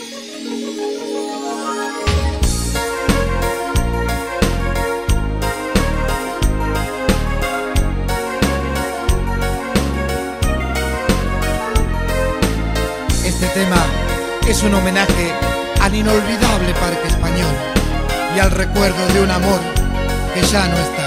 Este tema es un homenaje al inolvidable Parque Español y al recuerdo de un amor que ya no está.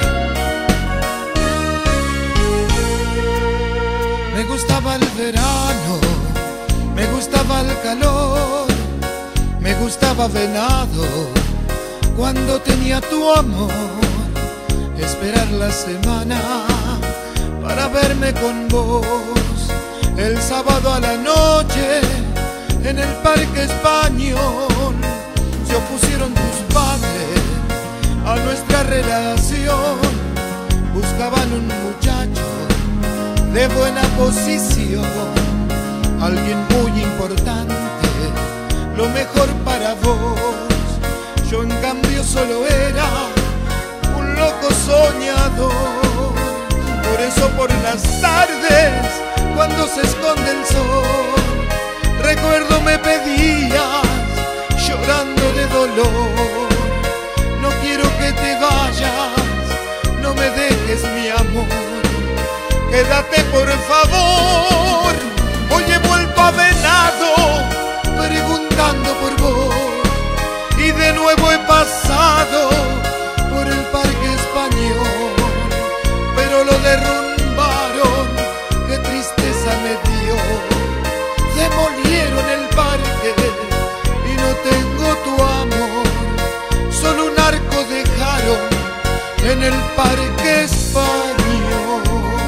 Me gustaba el verano, me gustaba el calor, me gustaba Venado cuando tenía tu amor. Esperar la semana para verme con vos, el sábado a la noche en el Parque Español. Se opusieron tus padres a nuestra relación, buscaban un muchacho de buena posición, alguien muy importante, lo mejor para vos. Yo en cambio solo era un loco soñador. Por eso por las tardes, cuando se esconde el sol, recuerdo me pedías, llorando de dolor: no quiero que te vayas, no me dejes mi amor, quédate por favor. Hoy he vuelto a Venado preguntando por vos, y de nuevo he pasado por el Parque Español, pero lo derrumbaron, qué tristeza me dio. Demolieron el parque y no tengo tu amor, solo un arco dejaron en el Parque Español.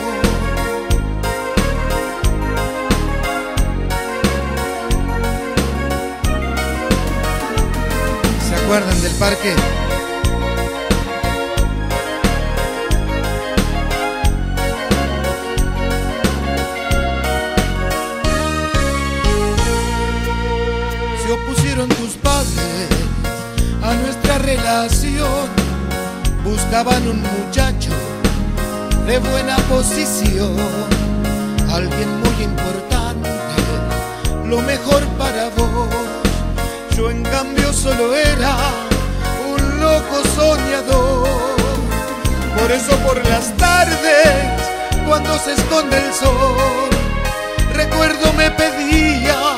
¿Se acuerdan del parque? Se opusieron tus padres a nuestra relación, buscaban un muchacho de buena posición, alguien muy importante, lo mejor para vos. Yo en cambio solo era un loco soñador. Por eso por las tardes, cuando se esconde el sol, recuerdo me pedía,